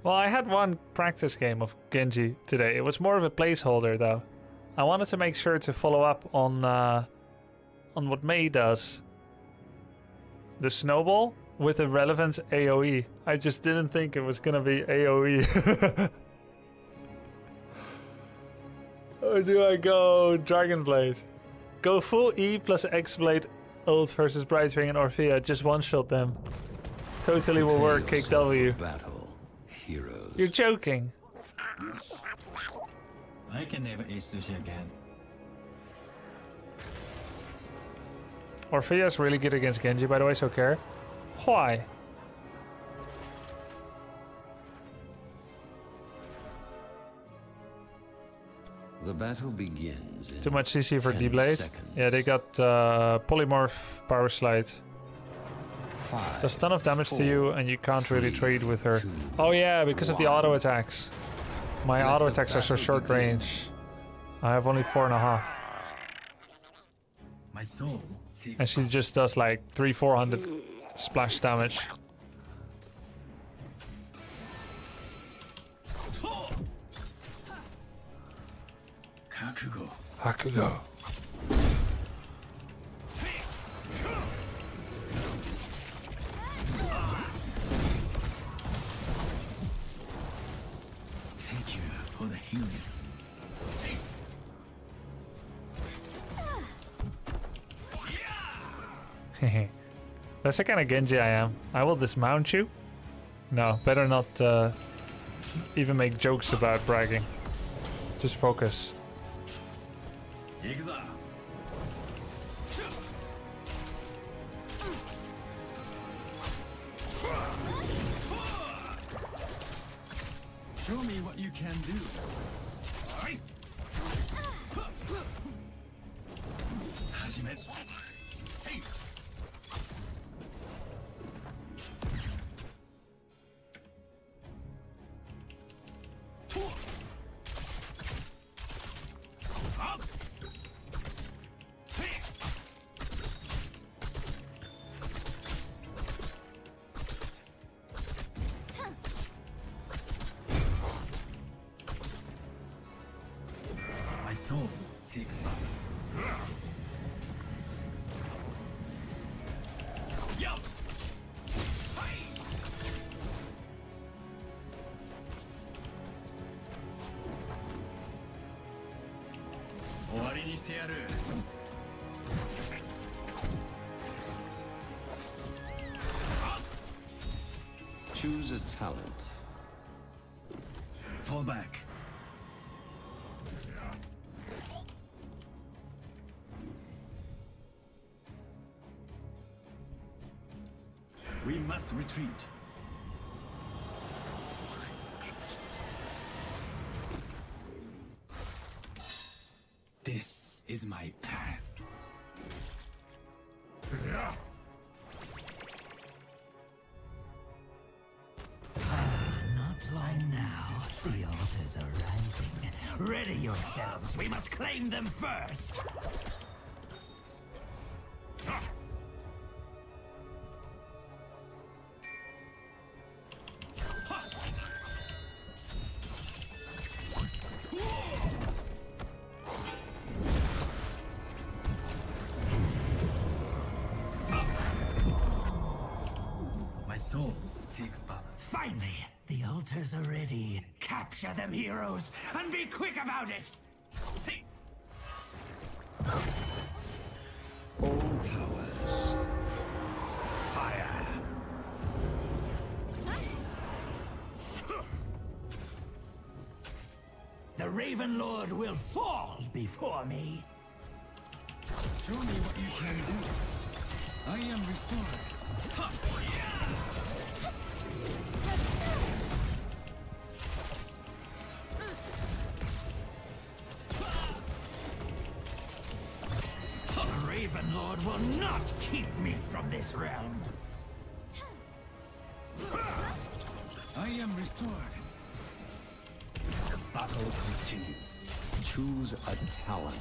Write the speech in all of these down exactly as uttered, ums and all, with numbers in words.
Well, I had one practice game of Genji today. It was more of a placeholder, though. I wanted to make sure to follow up on uh, on what Mei does. The snowball with a relevant A O E. I just didn't think it was gonna be A O E. Or do I go Dragon Blade? Go full E plus X Blade ult versus Brightwing and Orphea. Just one shot them. Totally will work. Kick W. Battle, heroes. You're joking. I can never eat sushi again. Orphea's really good against Genji, by the way, so care. Why? The battle begins. Too much C C for D-Blade. Yeah, they got uh, Polymorph Power Slide. Five, Does ton of damage four, to you, and you can't really three, trade with her. two, Oh yeah, because of the one. auto attacks. My Let auto the attacks are so battle short begin. range. I have only four and a half. My soul seeks And she just does like three, four hundred splash damage. Kakugo. Hakugo. Thank you for the healing. That's the kind of Genji I am. I will dismount you. No, better not uh, even make jokes about bragging. Just focus. Yigza. Show me what you can do. Hajime. Hey. My soul seeks balance. Yup. Choose a talent. Fall back. We must retreat. This is my path. Not long now. The altars are rising. Ready yourselves. We must claim them first. My soul seeks balance. Finally, the altars are ready. Capture them, heroes, and be quick about it. See. All towers. Fire. The Raven Lord will fall before me. Show me what you can do. I am restored. Ha! The Raven Lord will not keep me from this realm. I am restored. The battle continues. Choose a talent.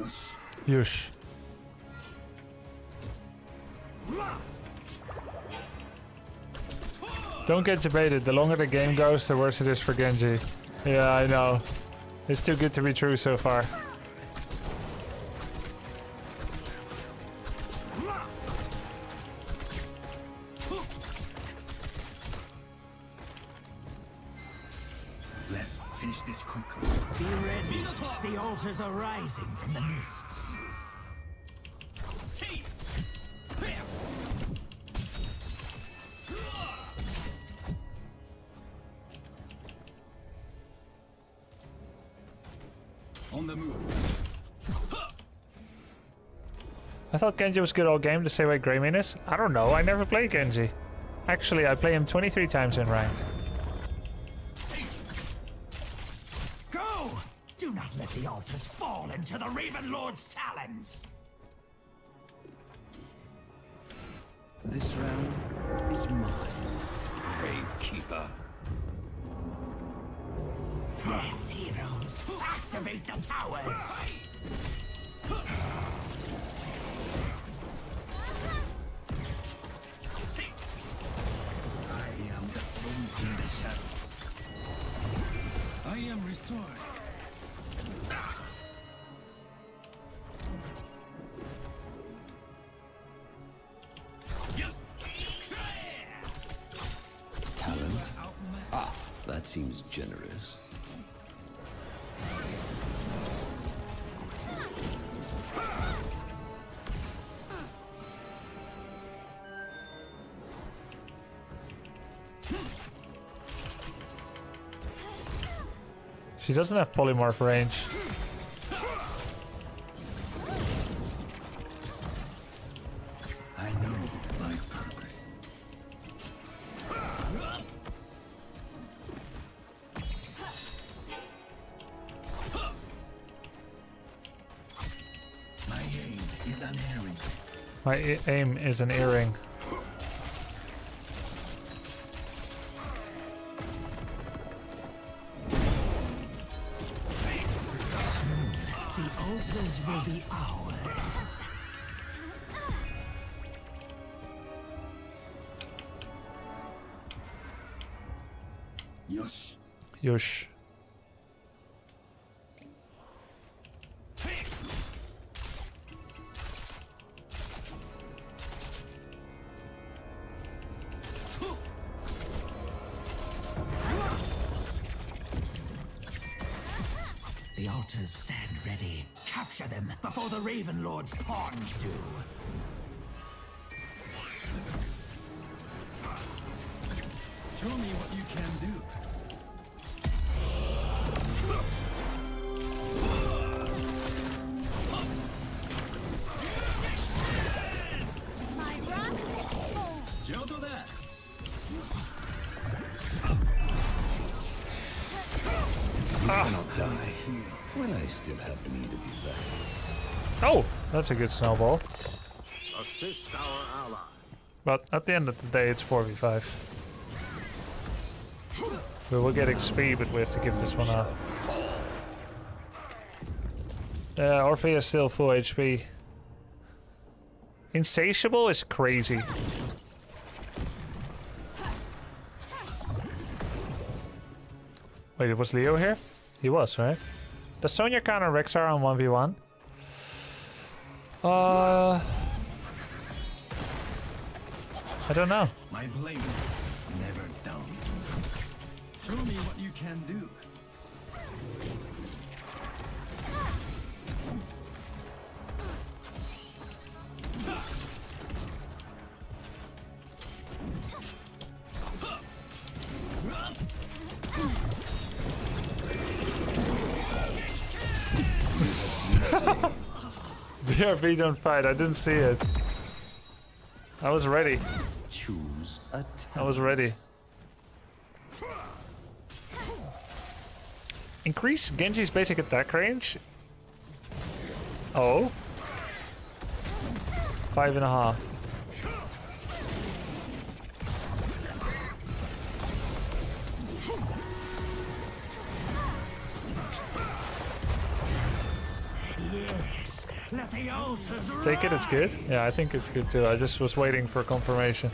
Yush. Don't get debated. The longer the game goes, the worse it is for Genji. Yeah, I know. It's too good to be true so far. Let's finish this quickly. Be ready. The altars are rising from the mists. On the move. I thought Genji was good all game the same way Greymane is. I don't know, I never played Genji. Actually, I play him twenty-three times in ranked. Go! Do not let the altars fall into the Raven Lord's talons! This round is mine, Gravekeeper. Yes, heroes! Activate the towers! I am the sun in the shadows. I am restored. Talent? Ah, that seems generous. She doesn't have polymorph range. I know my purpose. My aim is unerring. My a- aim is an earring. The altars will be ours. Yosh. Yush. The altars stand ready. Capture them before the Raven Lord's pawns do. Show me what you can do. My wrath is full. Jolt to that. You cannot die when I still have need of you back. Oh, that's a good snowball. Assist our ally. But at the end of the day, it's four v five. We will get X P, but we have to give this one up. Yeah, Orphea is still full H P. Insatiable is crazy. Wait, was Leo here? He was, right? Does Sonya counter Rexar on one v one? Uh... I don't know. My blade never downs. Show me what you can do. B R B don't fight, I didn't see it. I was ready. Choose a I talent. was ready. Increase Genji's basic attack range. Oh. Five and a half. Yes, The altars Take it, it's good. Yeah, I think it's good too. I just was waiting for confirmation.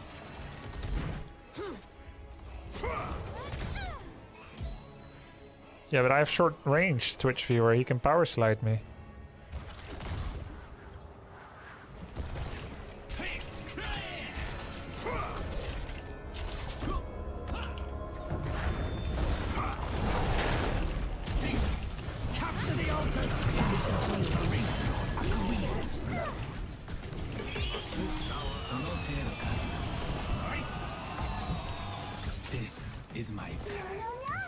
Yeah, but I have short range Twitch viewer. He can power slide me. Capture the altars. This is my path.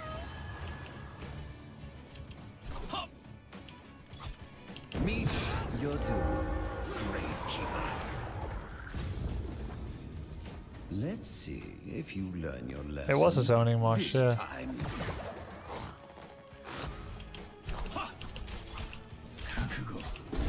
Meet your doom, Gravekeeper. Let's see if you learn your lesson. It was a zoning mosh, this yeah. time. Kakugo.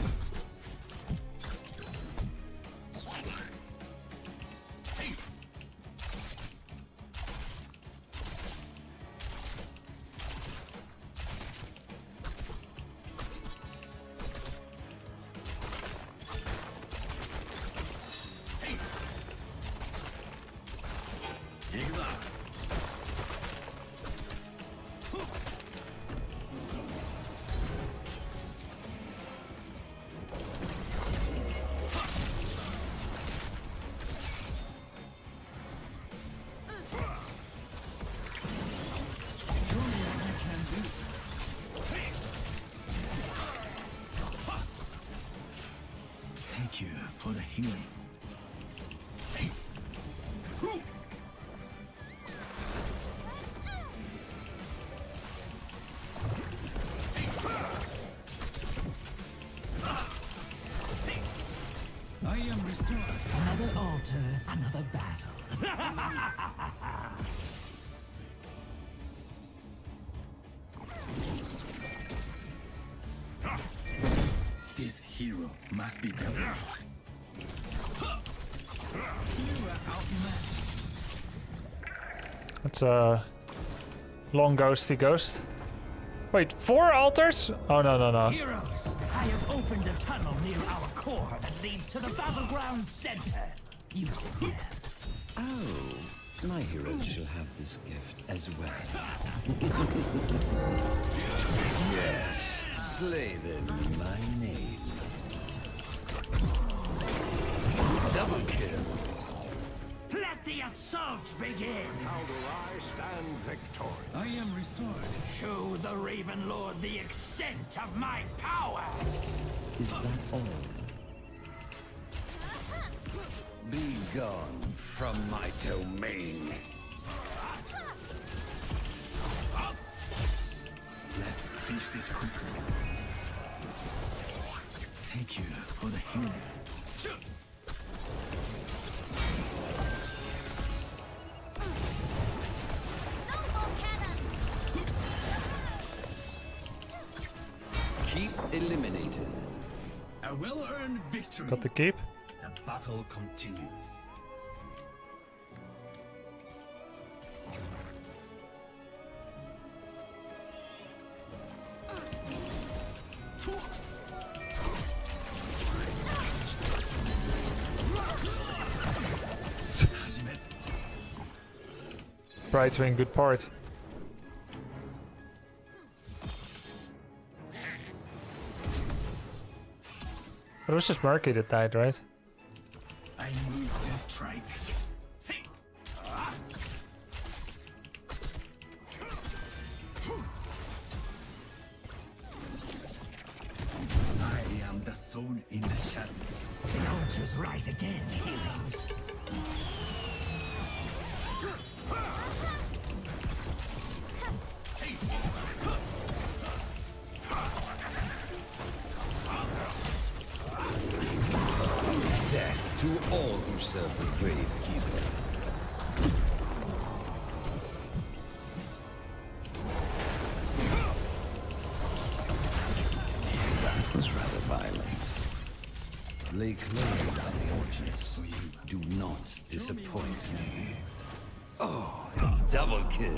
Thank you for the healing. I am restored. Another altar, another battle. This hero must be dealt with. You are outmatched. It's a long ghosty ghost. Wait, four altars? Oh no no no. Heroes, I have opened a tunnel near our core that leads to the battleground center. Use it there. Oh, my heroes shall have this gift as well. Yes, slay them in my name. Double kill. Let the assault begin. How do I stand victorious? I am restored. Show the Raven Lord the extent of my power. Is that all? Be gone from my domain. Let's finish this quickly. Thank you for the healing. Keep eliminated. A well-earned victory. Got the keep. The battle continues. Bright twin, good part. It was just Murky that died, right? I move to strike. See. I am the soul in the shadows. The altars rise again, heroes. Death to all who serve the Gravekeeper. That was rather violent. Lay claim on the altars, so you do not disappoint me. Oh, double kill.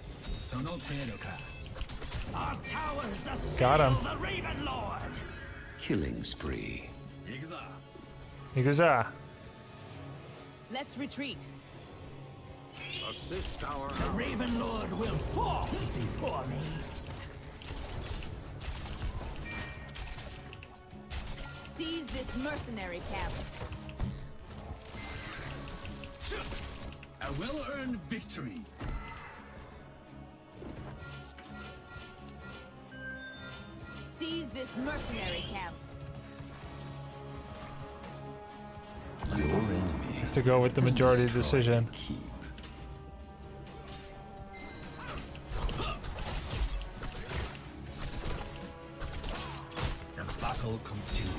Sono Teroka. Our towers Got him. assail the Raven Lord. killing spree. Iguza. Let's retreat. Assist our The Raven Lord will fall before me. Seize this mercenary camp. A well-earned victory. Seize this mercenary camp. Your enemy Have to go with the majority decision. keep. The battle continues.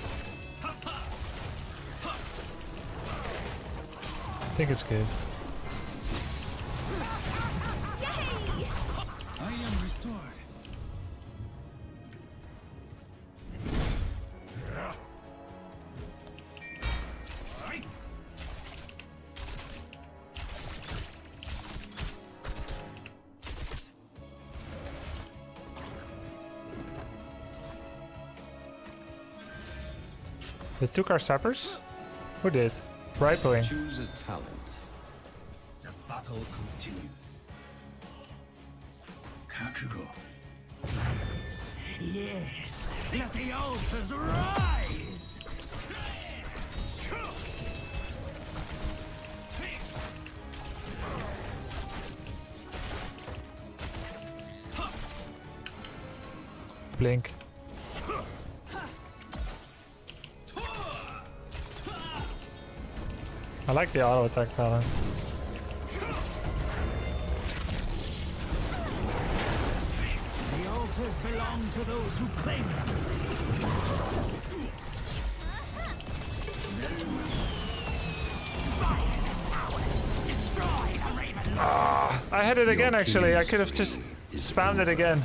I think it's good. I am restored. They took our sappers? Who did? Ripling. Choose a talent. The battle continues. Kakugo. Yes, let the altars rise! Blink. I like the auto attack talent. The altars belong to those who claim them. Fire the towers! Destroy the Raven Lord! I had it again actually. I could have just spammed it again.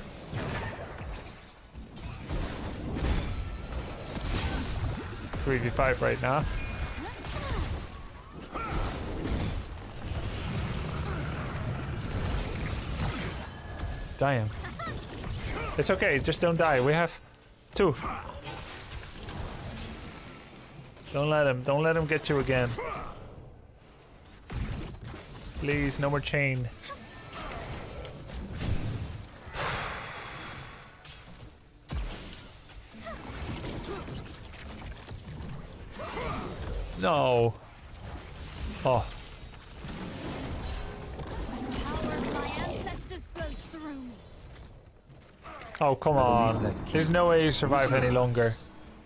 three v five right now. Damn. It's okay, just don't die. We have two. Don't let him, don't let him get you again. Please, no more chain. No. Oh. Power of my ancestors flows through. Oh, come on. There's no way you survive any longer.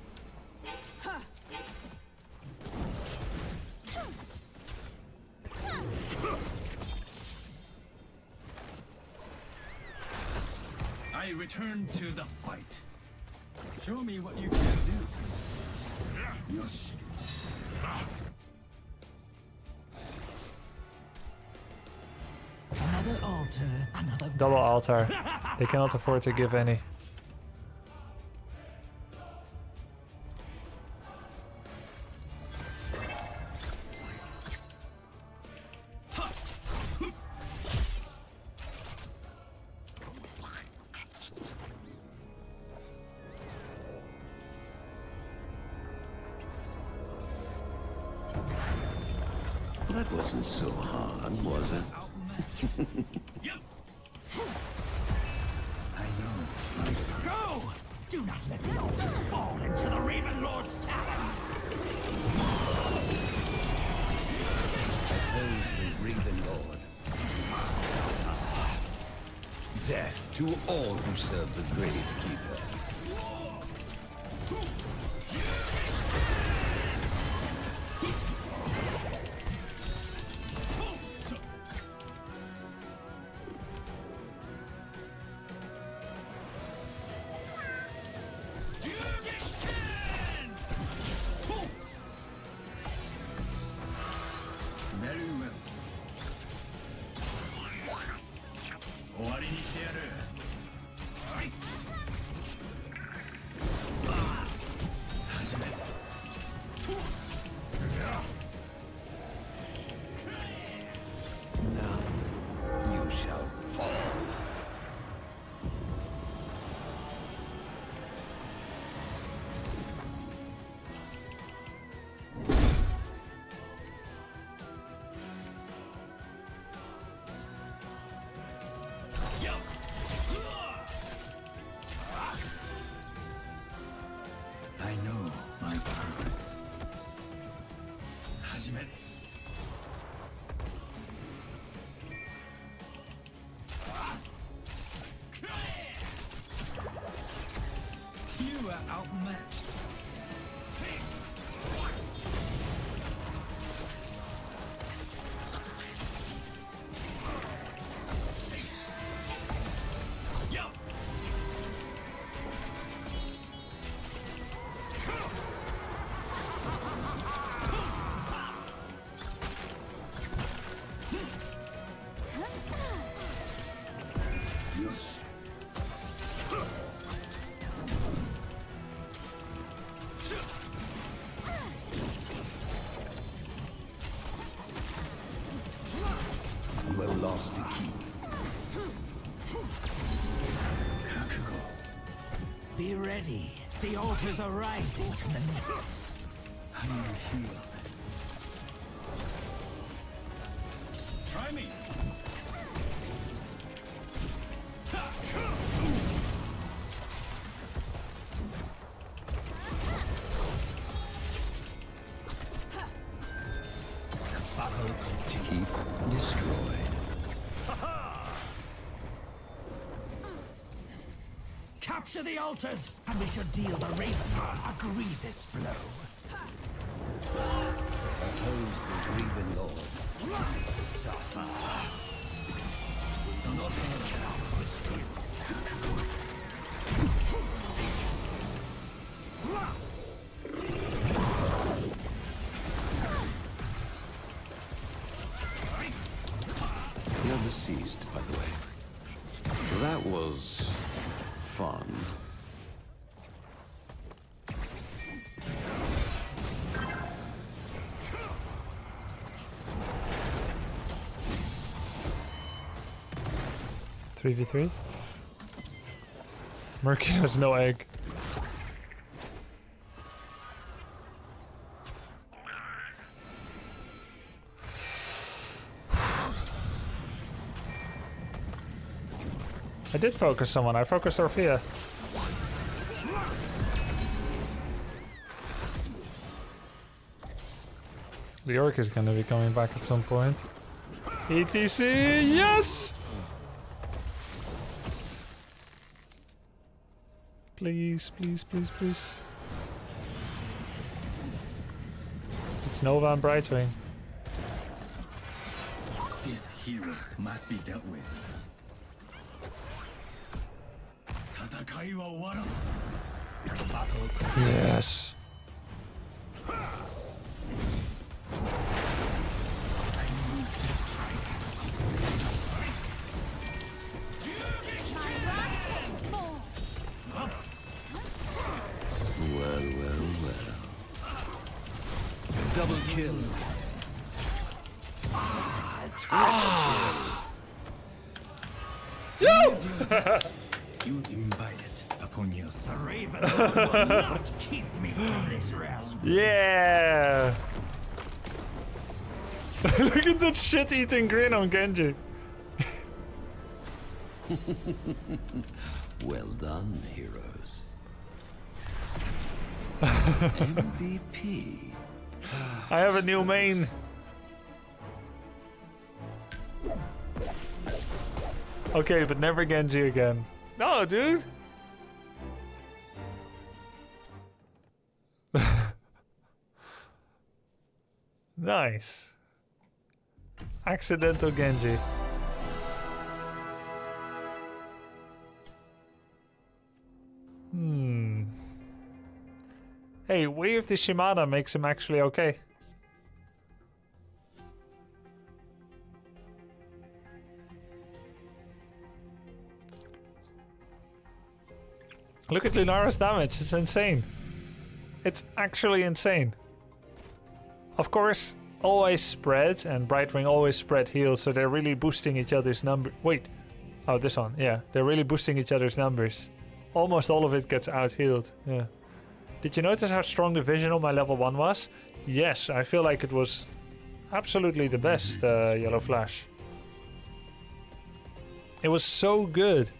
I return to the fight. Show me what you can do. Yosh. Another altar, another Double altar. They cannot afford to give any. Well, that wasn't so hard, was it? I know. Go! Do not let the altars fall into the Raven Lord's talons! Oppose the Raven Lord. Suffer. Death to all who serve the Gravekeeper. Very well. 終わりにしてやる。始め。 Now you shall fall. You are outmatched. Well lost to keep. Be ready. The altars are rising from the mists. I am healed. Try me. To keep destroyed. Capture the altars, and we shall deal the Raven a grievous blow. Oppose the Grieving Lord. Suffer. You're deceased, by the way. That was fun. three v three. Murky has no egg. I did focus someone. I focused Orphea. The orc is gonna be coming back at some point. E T C, yes! Please, please, please, please. It's Nova and Brightwing. This hero must be dealt with. Yes. Well, well, well. Double kill. Ah! You imbibe it upon yourself. The Raven will not keep me from this realm. Yeah! Look at that shit-eating grin on Genji. Well done, heroes. M V P. I have a new main. Okay, but never Genji again. No, dude. Nice. Accidental Genji. Hmm. Hey, Wave to Shimada makes him actually okay. Look at Lunara's damage, it's insane. It's actually insane. Of course, always spread, and Brightwing always spread heals, so they're really boosting each other's number. Wait. Oh, this one. Yeah, they're really boosting each other's numbers. Almost all of it gets out-healed. Yeah. Did you notice how strong the vision on my level one was? Yes, I feel like it was absolutely the best, uh, Yellow Flash. It was so good.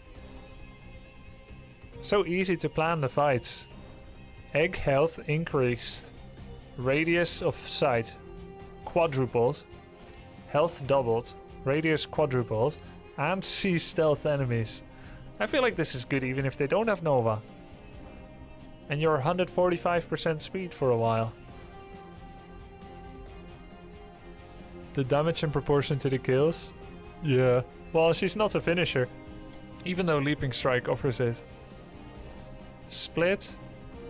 So easy to plan the fights. Egg health increased. Radius of sight quadrupled. Health doubled. Radius quadrupled. And see stealth enemies. I feel like this is good even if they don't have Nova. And you're one hundred forty-five percent speed for a while. The damage in proportion to the kills? Yeah. Well, she's not a finisher. Even though Leaping Strike offers it. Split.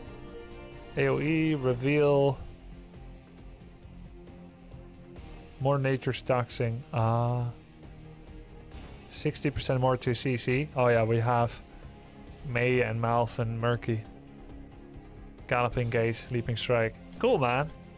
AoE, reveal. More nature's taxing. Ah. sixty percent more to C C. Oh yeah, we have May and Malf and Murky. Galloping Gate, Leaping Strike. Cool, man.